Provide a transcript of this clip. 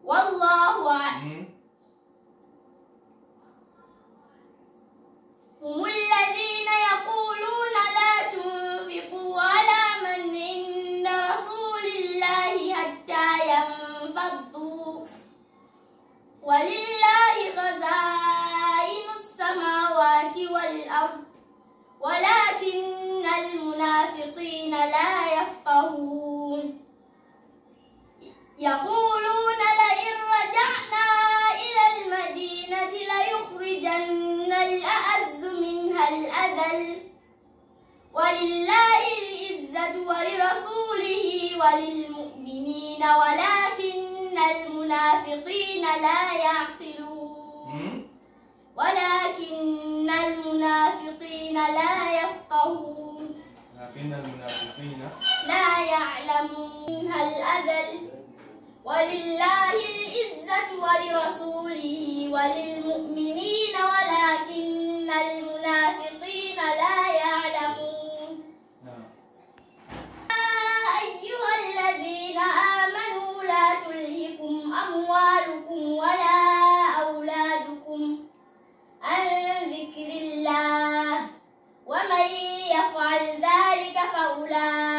والله أعلم. هم الذين يقولون لا تنفقوا على من عند رسول الله حتى ينفضوا ولله خزائن السماوات والأرض ولكن المنافقين لا يفقهون يقولون لئن رجعنا إلى المدينة ليخرجن الأعز منها الأذل ولله العزة ولرسوله وللمؤمنين ولكن المنافقين لا يعقلون ولكن المنافقين لا يفقهون لكن المنافقين لا يعلمون الأذل ولله العزة ولرسوله وللمؤمنين ولكن المنافقين لا يعلمون. يا أيها الذين آمنوا لا تلهكم أموالكم ولا أولادكم عن ذكر الله ومن يفعل ذلك فأولئك